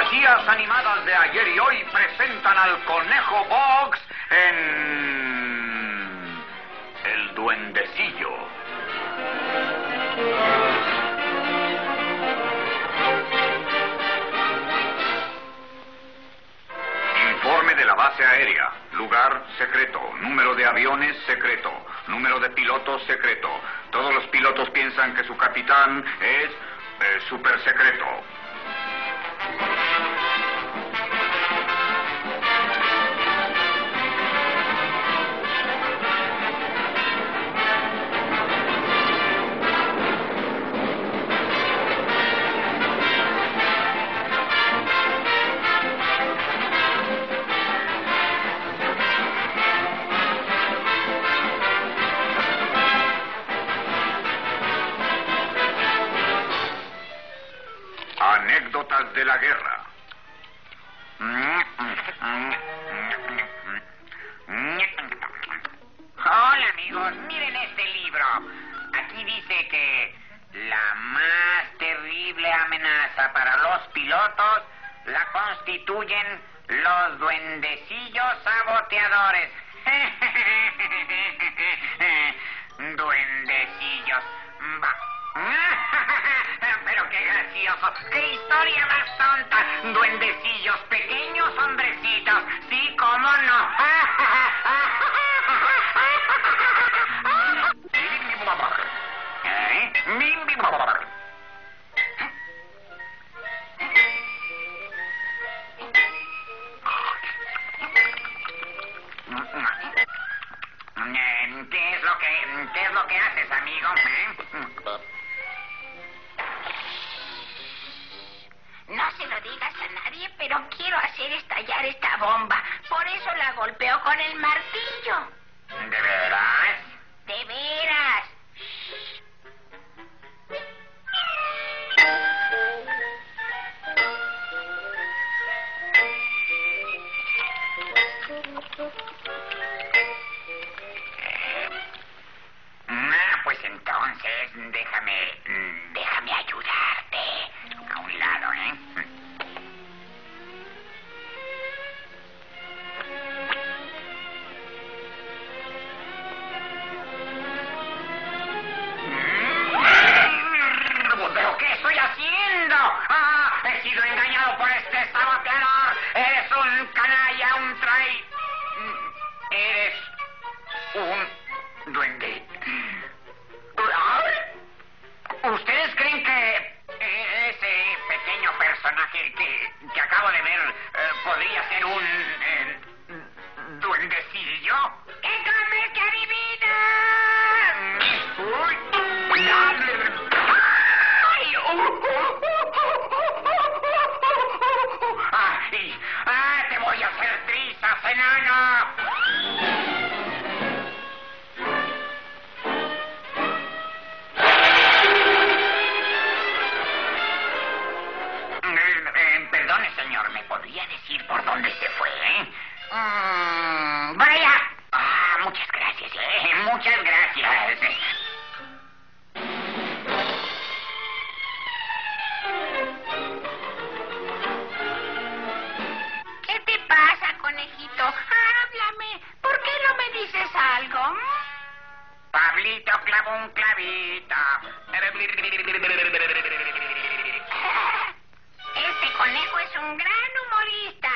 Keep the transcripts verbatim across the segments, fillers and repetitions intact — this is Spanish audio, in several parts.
fantasías animadas de ayer y hoy presentan al Conejo Box en... El Duendecillo. Informe de la base aérea. Lugar secreto. Número de aviones secreto. Número de pilotos secreto. Todos los pilotos piensan que su capitán es eh, super secreto. Anécdotas de la guerra. Hola amigos, miren este libro. Aquí dice que la más terrible amenaza para los pilotos la constituyen los duendecillos saboteadores. Duendecillos. Va. Pero qué gracioso, qué historia más tonta. Duendecillos, pequeños hombrecitos, sí, cómo no. ¿Eh? ¿Qué es lo que, qué es lo que haces, amigo? ¿Eh? No se lo digas a nadie, pero quiero hacer estallar esta bomba. Por eso la golpeo con el martillo. ¿De veras? De veras. Ah, pues entonces déjame, déjame ayudarte. A un lado, ¿eh? ¿Pero qué estoy haciendo? ¡Ah! He sido engañado por este saboteador. Eres un canalla, un trai... Eres un duende. ¿Ustedes creen que ese pequeño personaje que, que acabo de ver eh, podría ser un eh, duendecillo? ¡Que come, que adivina! ¡Uy! ¡Ay! ¡Ay! ¡Ah! ¡Te voy a hacer trizas, enano! Perdone, señor, ¿me podría decir por dónde se fue, eh? Mm, ¡vaya! Ah, muchas gracias, eh. Muchas gracias. ¿Qué te pasa, conejito? Háblame. ¿Por qué no me dices algo? Pablito clavó un clavito. Este conejo es un gran humorista.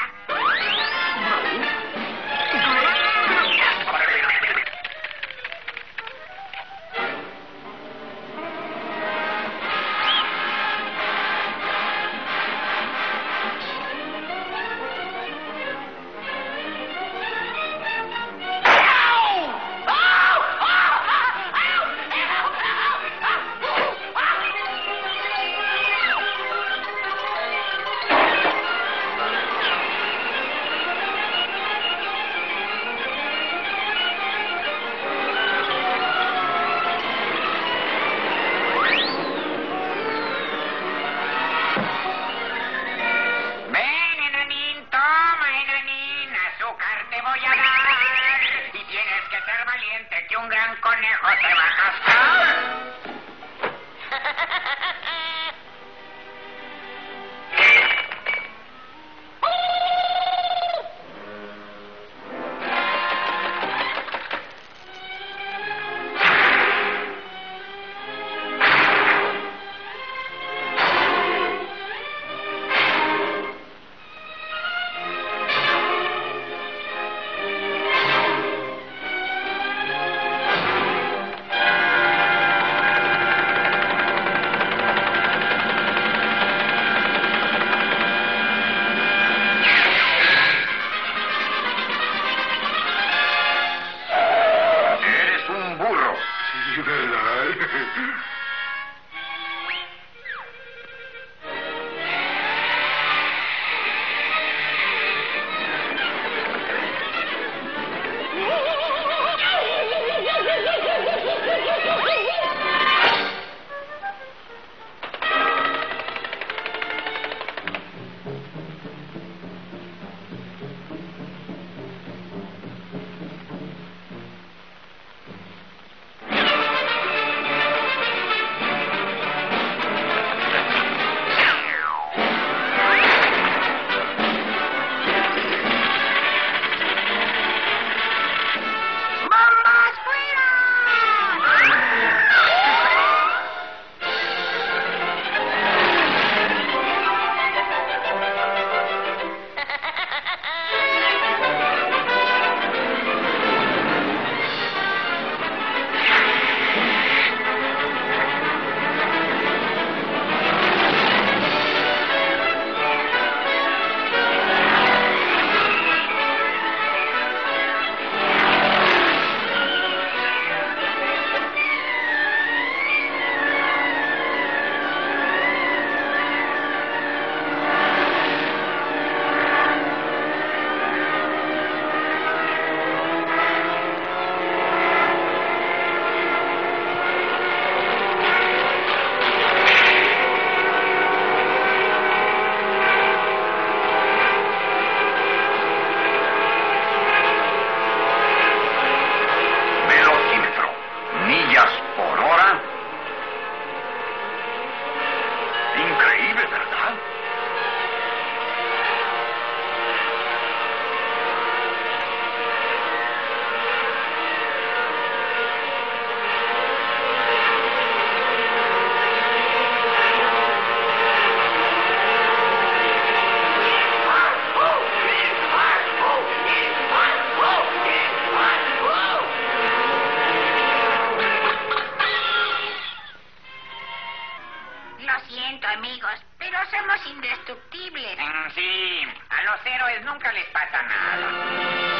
siento, amigos, pero somos indestructibles. Mm, sí, a los héroes nunca les pasa nada.